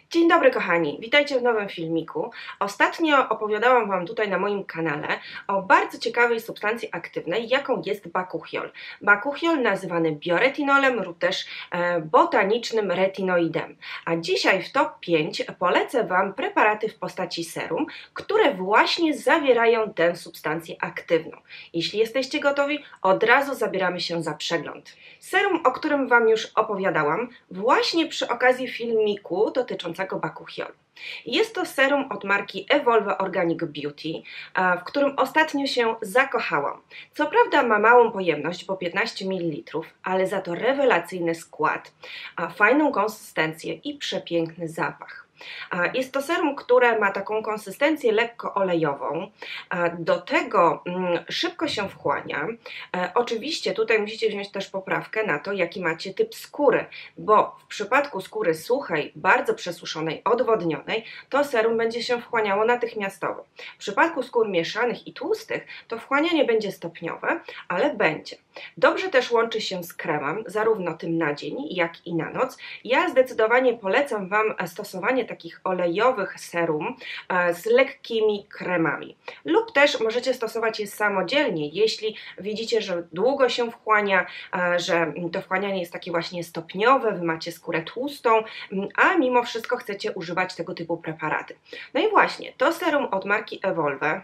Dzień dobry kochani, witajcie w nowym filmiku. Ostatnio opowiadałam Wam tutaj na moim kanale o bardzo ciekawej substancji aktywnej, jaką jest bakuchiol. Bakuchiol nazywany bioretinolem lub też botanicznym retinoidem. A dzisiaj w top 5 polecę Wam preparaty w postaci serum, które właśnie zawierają tę substancję aktywną. Jeśli jesteście gotowi, od razu zabieramy się za przegląd. Serum, o którym Wam już opowiadałam, właśnie przy okazji filmiku dotyczącego bakuchiolu. Jest to serum od marki Evolve Organic Beauty, w którym ostatnio się zakochałam. Co prawda ma małą pojemność, bo 15 ml, ale za to rewelacyjny skład, fajną konsystencję i przepiękny zapach. Jest to serum, które ma taką konsystencję lekko olejową, do tego szybko się wchłania. Oczywiście tutaj musicie wziąć też poprawkę na to, jaki macie typ skóry, bo w przypadku skóry suchej, bardzo przesuszonej, odwodnionej, to serum będzie się wchłaniało natychmiastowo. W przypadku skór mieszanych i tłustych to wchłanianie będzie stopniowe, ale będzie. Dobrze też łączy się z kremem, zarówno tym na dzień, jak i na noc. Ja zdecydowanie polecam Wam stosowanie takich olejowych serum z lekkimi kremami. Lub też możecie stosować je samodzielnie, jeśli widzicie, że długo się wchłania, że to wchłanianie jest takie właśnie stopniowe, Wy macie skórę tłustą, a mimo wszystko chcecie używać tego typu preparaty. No i właśnie, to serum od marki Evolve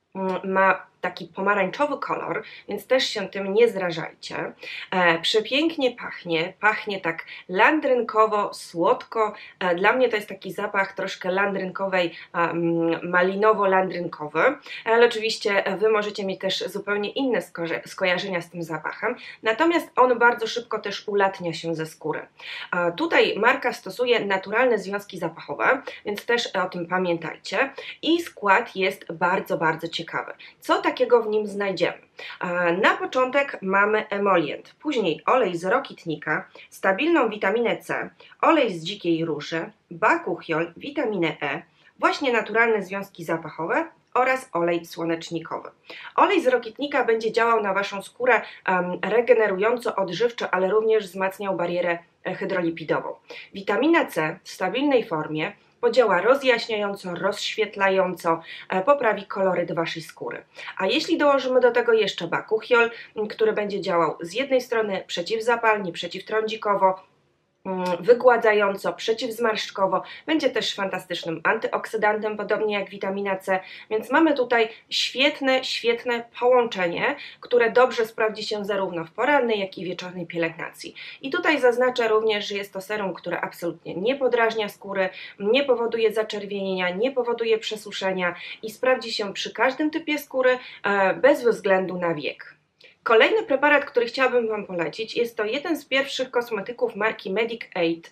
ma taki pomarańczowy kolor, więc też się tym nie zrażajcie. Przepięknie pachnie tak landrynkowo, słodko. Dla mnie to jest taki zapach troszkę landrynkowej, malinowo-landrynkowy, ale oczywiście Wy możecie mieć też zupełnie inne skojarzenia z tym zapachem, natomiast on bardzo szybko też ulatnia się ze skóry. Tutaj marka stosuje naturalne związki zapachowe, więc też o tym pamiętajcie i skład jest bardzo ciekawy. Co takiego w nim znajdziemy? Na początek mamy emolient, później olej z rokitnika, stabilną witaminę C, olej z dzikiej róży, bakuchiol, witaminę E, właśnie naturalne związki zapachowe oraz olej słonecznikowy. Olej z rokitnika będzie działał na Waszą skórę regenerująco, odżywczo, ale również wzmacniał barierę hydrolipidową. Witamina C w stabilnej formie podziała rozjaśniająco, rozświetlająco, poprawi koloryt Waszej skóry. A jeśli dołożymy do tego jeszcze bakuchiol, który będzie działał z jednej strony przeciwzapalnie, przeciwtrądzikowo, wygładzająco, przeciwzmarszczkowo, będzie też fantastycznym antyoksydantem, podobnie jak witamina C, więc mamy tutaj świetne połączenie, które dobrze sprawdzi się zarówno w porannej, jak i wieczornej pielęgnacji. I tutaj zaznaczę również, że jest to serum, które absolutnie nie podrażnia skóry, nie powoduje zaczerwienienia, nie powoduje przesuszenia i sprawdzi się przy każdym typie skóry, bez względu na wiek. Kolejny preparat, który chciałabym Wam polecić, jest to jeden z pierwszych kosmetyków marki Medicaid,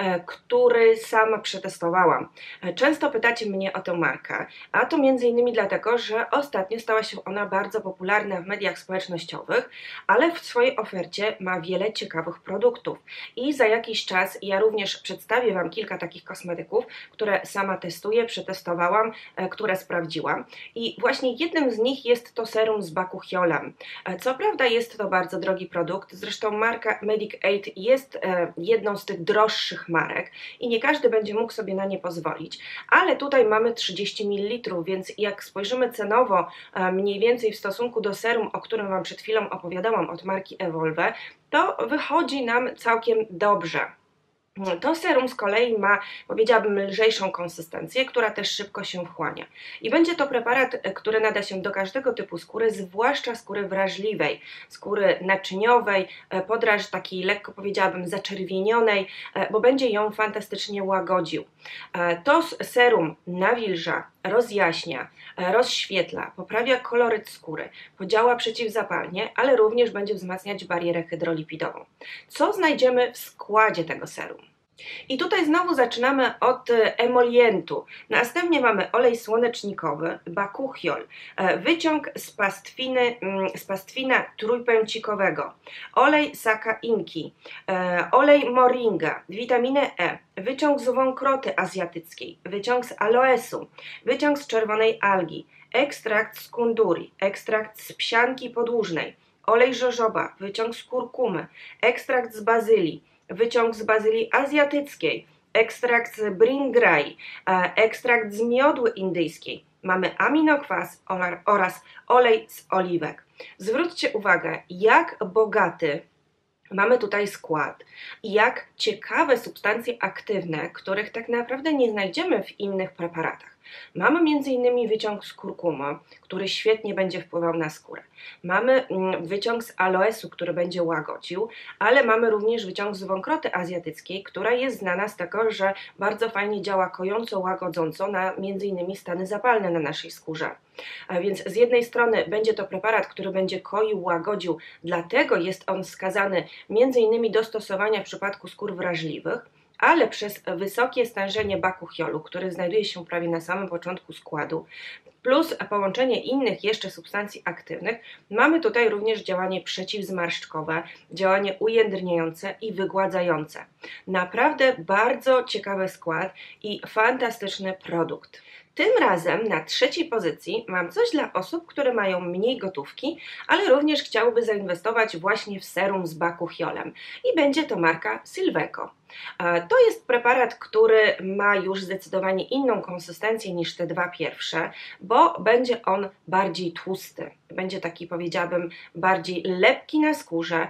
który sama przetestowałam. Często pytacie mnie o tę markę, a to m.in. dlatego, że ostatnio stała się ona bardzo popularna w mediach społecznościowych, ale w swojej ofercie ma wiele ciekawych produktów. I za jakiś czas ja również przedstawię Wam kilka takich kosmetyków, które sama testuję, przetestowałam, które sprawdziłam. I właśnie jednym z nich jest to serum z bakuchiolem. Co prawda jest to bardzo drogi produkt, zresztą marka Medicaid jest jedną z tych droższych marek i nie każdy będzie mógł sobie na nie pozwolić, ale tutaj mamy 30 ml, więc jak spojrzymy cenowo mniej więcej w stosunku do serum, o którym Wam przed chwilą opowiadałam od marki Evolve, to wychodzi nam całkiem dobrze. To serum z kolei ma, powiedziałabym, lżejszą konsystencję, która też szybko się wchłania. I będzie to preparat, który nada się do każdego typu skóry, zwłaszcza skóry wrażliwej, skóry naczyniowej, takiej lekko, powiedziałabym, zaczerwienionej, bo będzie ją fantastycznie łagodził. To serum nawilża, rozjaśnia, rozświetla, poprawia koloryt skóry, podziała przeciwzapalnie, ale również będzie wzmacniać barierę hydrolipidową. Co znajdziemy w składzie tego serum? I tutaj znowu zaczynamy od emolientu. Następnie mamy olej słonecznikowy, bakuchiol, wyciąg z pastwina trójpęcikowego, olej saka inki, olej moringa, witaminę E, wyciąg z wąkroty azjatyckiej, wyciąg z aloesu, wyciąg z czerwonej algi, ekstrakt z kunduri, ekstrakt z psianki podłużnej, olej żożoba, wyciąg z kurkumy, ekstrakt z bazylii, wyciąg z bazylii azjatyckiej, ekstrakt z bringrai, ekstrakt z miodły indyjskiej, mamy aminokwas oraz olej z oliwek. Zwróćcie uwagę, jak bogaty mamy tutaj skład i jak ciekawe substancje aktywne, których tak naprawdę nie znajdziemy w innych preparatach. Mamy m.in. wyciąg z kurkumy, który świetnie będzie wpływał na skórę. Mamy wyciąg z aloesu, który będzie łagodził, ale mamy również wyciąg z wąkroty azjatyckiej, która jest znana z tego, że bardzo fajnie działa kojąco, łagodząco na m.in. stany zapalne na naszej skórze. A więc z jednej strony będzie to preparat, który będzie koił, łagodził, dlatego jest on wskazany m.in. do stosowania w przypadku skór wrażliwych, ale przez wysokie stężenie bakuchiolu, który znajduje się prawie na samym początku składu, plus połączenie innych jeszcze substancji aktywnych, mamy tutaj również działanie przeciwzmarszczkowe, działanie ujędrniające i wygładzające. Naprawdę bardzo ciekawy skład i fantastyczny produkt. Tym razem na trzeciej pozycji mam coś dla osób, które mają mniej gotówki, ale również chciałyby zainwestować właśnie w serum z bakuchiolem i będzie to marka Silveco. To jest preparat, który ma już zdecydowanie inną konsystencję niż te dwa pierwsze, bo będzie on bardziej tłusty. Będzie taki, powiedziałabym, bardziej lepki na skórze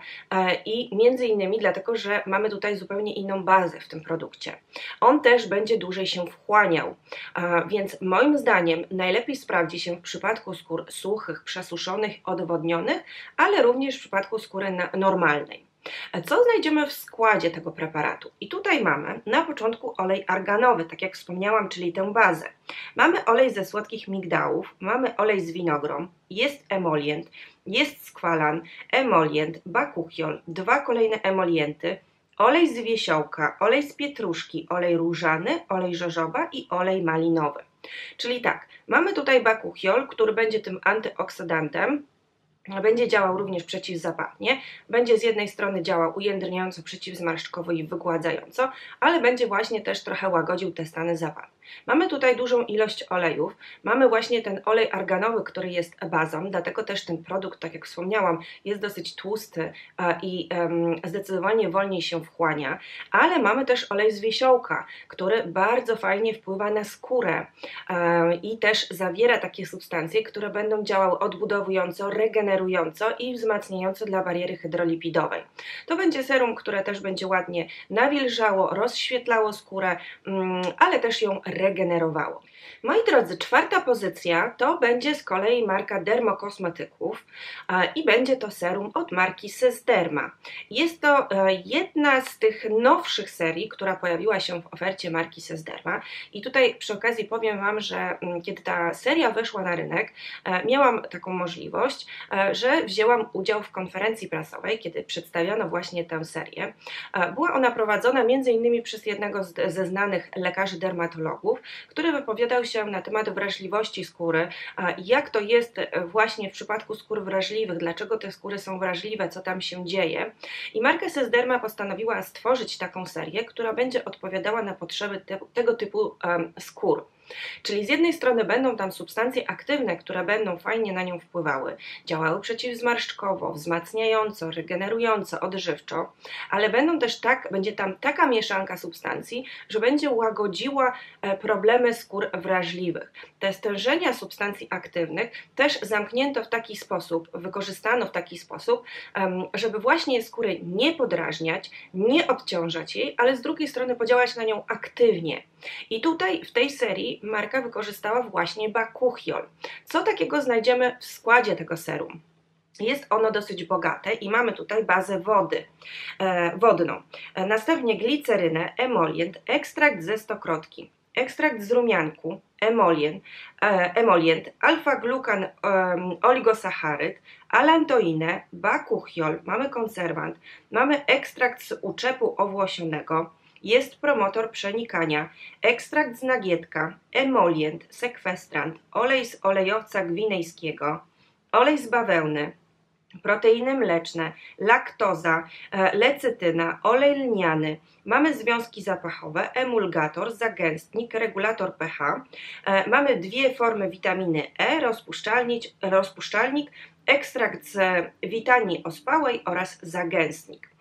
i między innymi dlatego, że mamy tutaj zupełnie inną bazę w tym produkcie. On też będzie dłużej się wchłaniał, więc moim zdaniem najlepiej sprawdzi się w przypadku skór suchych, przesuszonych, odwodnionych, ale również w przypadku skóry normalnej. Co znajdziemy w składzie tego preparatu? I tutaj mamy na początku olej arganowy, tak jak wspomniałam, czyli tę bazę. Mamy olej ze słodkich migdałów, mamy olej z winogron, jest emolient, jest skwalan, emolient, bakuchiol, dwa kolejne emolienty, olej z wiesiołka, olej z pietruszki, olej różany, olej żożoba i olej malinowy. Czyli tak, mamy tutaj bakuchiol, który będzie tym antyoksydantem, będzie działał również przeciwzapalnie, będzie z jednej strony działał ujędrniająco, przeciwzmarszczkowo i wygładzająco, ale będzie właśnie też trochę łagodził te stany zapalne. Mamy tutaj dużą ilość olejów, mamy właśnie ten olej arganowy, który jest bazą, dlatego też ten produkt, tak jak wspomniałam, jest dosyć tłusty i zdecydowanie wolniej się wchłania, ale mamy też olej z wiesiołka, który bardzo fajnie wpływa na skórę i też zawiera takie substancje, które będą działały odbudowująco, regenerująco i wzmacniająco dla bariery hydrolipidowej. To będzie serum, które też będzie ładnie nawilżało, rozświetlało skórę, ale też ją regenerowało. Moi drodzy, czwarta pozycja to będzie z kolei marka Dermokosmetyków i będzie to serum od marki Sesderma. Jest to jedna z tych nowszych serii, która pojawiła się w ofercie marki Sesderma i tutaj przy okazji powiem Wam, że kiedy ta seria weszła na rynek, miałam taką możliwość, że wzięłam udział w konferencji prasowej, kiedy przedstawiono właśnie tę serię. Była ona prowadzona m.in. przez jednego ze znanych lekarzy dermatologów, który wypowiadał się na temat wrażliwości skóry, jak to jest właśnie w przypadku skór wrażliwych, dlaczego te skóry są wrażliwe, co tam się dzieje. I marka Sesderma postanowiła stworzyć taką serię, która będzie odpowiadała na potrzeby tego typu skór. Czyli z jednej strony będą tam substancje aktywne, które będą fajnie na nią wpływały, działały przeciwzmarszczkowo, wzmacniająco, regenerująco, odżywczo, ale będzie tam taka mieszanka substancji, że będzie łagodziła problemy skór wrażliwych. Te stężenia substancji aktywnych też zamknięto w taki sposób, wykorzystano w taki sposób, żeby właśnie skóry nie podrażniać, nie odciążać jej, ale z drugiej strony podziałać na nią aktywnie. I tutaj w tej serii marka wykorzystała właśnie bakuchiol. Co takiego znajdziemy w składzie tego serum? Jest ono dosyć bogate i mamy tutaj bazę wodną. Następnie glicerynę, emolient, ekstrakt ze stokrotki, ekstrakt z rumianku, emolient, alfa-glukan oligosacharyd, alantoinę, bakuchiol, mamy konserwant, mamy ekstrakt z uczepu owłosionego, jest promotor przenikania, ekstrakt z nagietka, emolient, sekwestrant, olej z olejowca gwinejskiego, olej z bawełny, proteiny mleczne, laktoza, lecytyna, olej lniany, mamy związki zapachowe, emulgator, zagęstnik, regulator pH, mamy dwie formy witaminy E, rozpuszczalnik, ekstrakt z witanii ospałej oraz zagęstnik.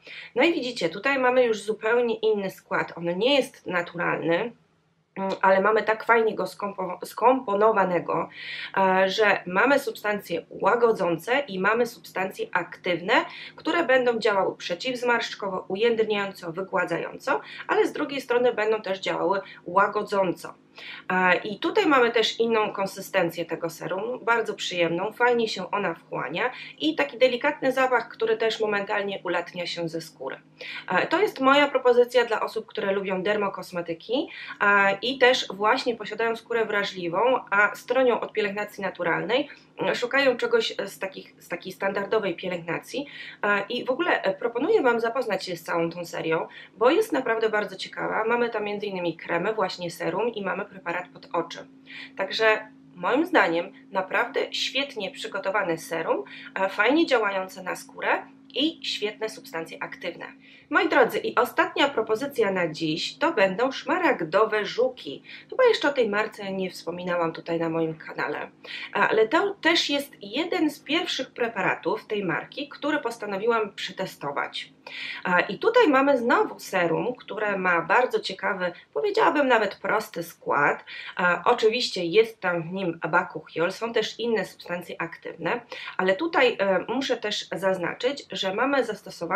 No i widzicie, tutaj mamy już zupełnie inny skład. On nie jest naturalny, ale mamy tak fajnie go skomponowanego, że mamy substancje łagodzące i mamy substancje aktywne, które będą działały przeciwzmarszczkowo, ujędrniająco, wygładzająco, ale z drugiej strony będą też działały łagodząco. I tutaj mamy też inną konsystencję tego serum, bardzo przyjemną, fajnie się ona wchłania i taki delikatny zapach, który też momentalnie ulatnia się ze skóry. To jest moja propozycja dla osób, które lubią dermokosmetyki i też właśnie posiadają skórę wrażliwą, a stronią od pielęgnacji naturalnej, szukają czegoś z takiej standardowej pielęgnacji i w ogóle proponuję Wam zapoznać się z całą tą serią, bo jest naprawdę bardzo ciekawa. Mamy tam m.in. kremy, właśnie serum i mamy preparat pod oczy. Także moim zdaniem naprawdę świetnie przygotowane serum, fajnie działające na skórę i świetne substancje aktywne. Moi drodzy, i ostatnia propozycja na dziś to będą szmaragdowe żuki. Chyba jeszcze o tej marce nie wspominałam tutaj na moim kanale, ale to też jest jeden z pierwszych preparatów tej marki, który postanowiłam przetestować. I tutaj mamy znowu serum, które ma bardzo ciekawy, powiedziałabym nawet prosty skład. Oczywiście jest tam w nim bakuchiol, są też inne substancje aktywne, ale tutaj muszę też zaznaczyć, że mamy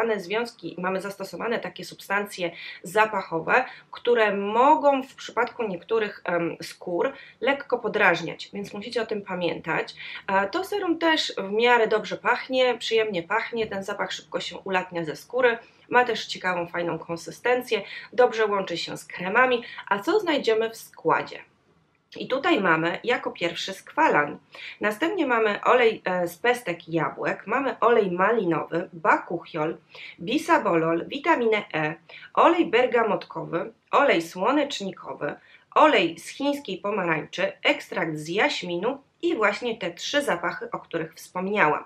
zastosowane takie substancje zapachowe, które mogą w przypadku niektórych skór lekko podrażniać, więc musicie o tym pamiętać. To serum też w miarę dobrze pachnie, przyjemnie pachnie, ten zapach szybko się ulatnia ze skóry, ma też ciekawą, fajną konsystencję, dobrze łączy się z kremami. A co znajdziemy w składzie? I tutaj mamy jako pierwszy skwalan. Następnie mamy olej z pestek jabłek, mamy olej malinowy, bakuchiol, bisabolol, witaminę E, olej bergamotkowy, olej słonecznikowy, olej z chińskiej pomarańczy, ekstrakt z jaśminu i właśnie te trzy zapachy, o których wspomniałam.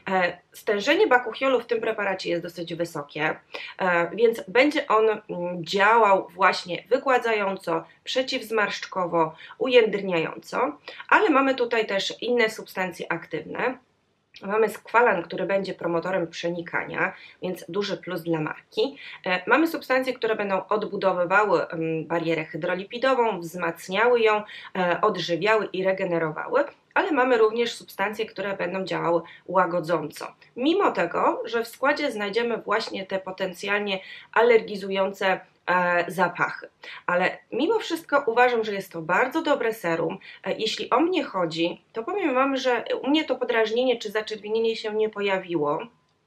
Stężenie bakuchiolu w tym preparacie jest dosyć wysokie, więc będzie on działał właśnie wygładzająco, przeciwzmarszczkowo, ujędrniająco, ale mamy tutaj też inne substancje aktywne. Mamy skwalan, który będzie promotorem przenikania, więc duży plus dla marki. Mamy substancje, które będą odbudowywały barierę hydrolipidową, wzmacniały ją, odżywiały i regenerowały, ale mamy również substancje, które będą działały łagodząco. Mimo tego, że w składzie znajdziemy właśnie te potencjalnie alergizujące zapachy. Ale mimo wszystko uważam, że jest to bardzo dobre serum. Jeśli o mnie chodzi, to powiem Wam, że u mnie to podrażnienie czy zaczerwienienie się nie pojawiło.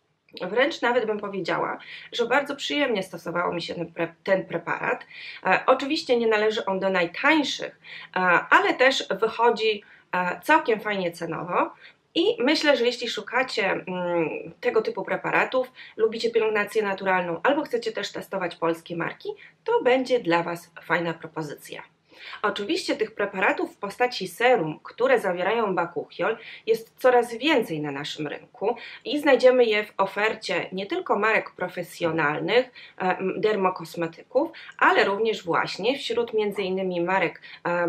Wręcz nawet bym powiedziała, że bardzo przyjemnie stosowało mi się ten preparat. Oczywiście nie należy on do najtańszych, ale też wychodzi całkiem fajnie cenowo. I myślę, że jeśli szukacie tego typu preparatów, lubicie pielęgnację naturalną albo chcecie też testować polskie marki, to będzie dla Was fajna propozycja. Oczywiście tych preparatów w postaci serum, które zawierają bakuchiol, jest coraz więcej na naszym rynku i znajdziemy je w ofercie nie tylko marek profesjonalnych, dermokosmetyków, ale również właśnie wśród m.in. marek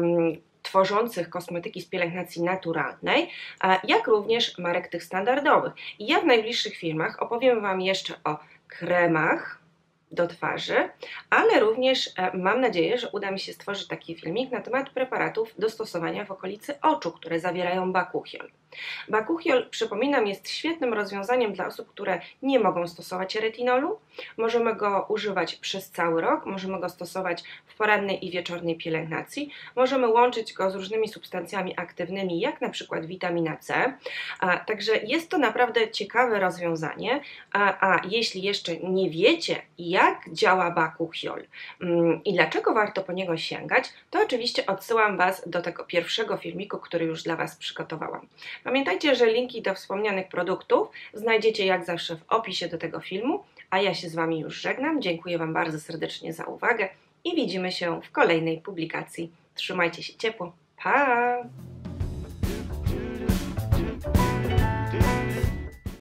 tworzących kosmetyki z pielęgnacji naturalnej, jak również marek tych standardowych. I ja w najbliższych filmach opowiem Wam jeszcze o kremach do twarzy, ale również mam nadzieję, że uda mi się stworzyć taki filmik na temat preparatów do stosowania w okolicy oczu, które zawierają bakuchiol. Bakuchiol, przypominam, jest świetnym rozwiązaniem dla osób, które nie mogą stosować retinolu. Możemy go używać przez cały rok, możemy go stosować w porannej i wieczornej pielęgnacji. Możemy łączyć go z różnymi substancjami aktywnymi, jak na przykład witamina C. Także jest to naprawdę ciekawe rozwiązanie. A jeśli jeszcze nie wiecie, jak działa bakuchiol i dlaczego warto po niego sięgać, to oczywiście odsyłam Was do tego pierwszego filmiku, który już dla Was przygotowałam. Pamiętajcie, że linki do wspomnianych produktów znajdziecie jak zawsze w opisie do tego filmu, a ja się z Wami już żegnam. Dziękuję Wam bardzo serdecznie za uwagę i widzimy się w kolejnej publikacji. Trzymajcie się ciepło. Pa!